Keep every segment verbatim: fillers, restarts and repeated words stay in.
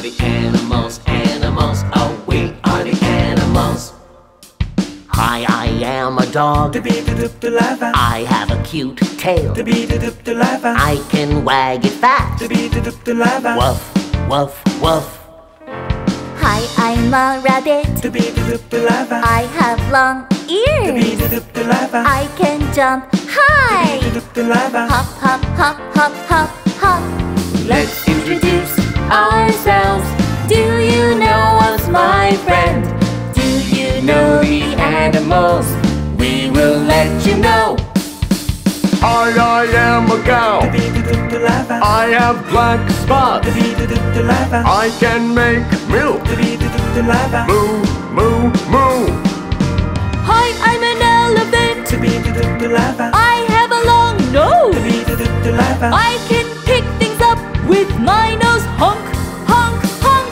are the animals, animals. Oh, we are the animals. Hi, I am a dog. I have a cute tail. I can wag it fast. Woof, woof, woof. Hi, I'm a rabbit. I have long ears. I can jump high. Hop, hop, hop, hop, hop, hop. Let's introduce ourselves. Do you know us, my friend? Do you know the animals? We will let you know. I, I am a cow. I have black spots. I can make milk. Moo, moo, moo. Hi, I'm an elephant. I have a long nose. I can pick things up with my nose. Honk, honk, honk.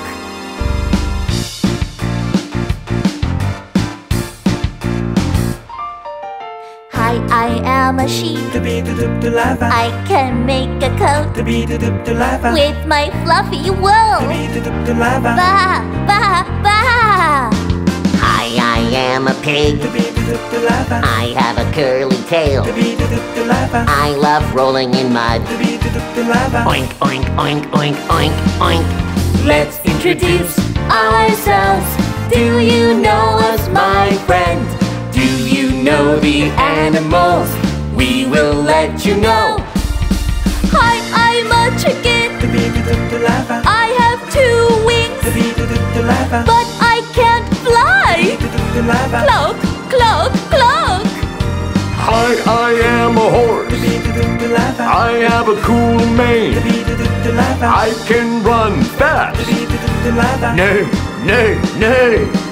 Hi, I am a sheep. I can make a coat with my fluffy wool. Ba, ba, ba. Hi, I am a pig. I have a curly tail. I love rolling in mud. Oink, oink, oink, oink, oink, oink. Let's introduce ourselves. Do you know us, my friend? Do you know the animals? We will let you know. Hi, I'm a chicken. I have two wings, but I can't fly. Cluck, cluck, cluck. Hi, I am a horse. I have a cool mane. I can run fast. Neigh, neigh, neigh.